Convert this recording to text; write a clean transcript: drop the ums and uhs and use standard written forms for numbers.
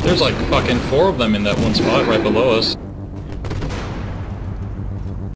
There's like fucking 4 of them in that one spot right below us.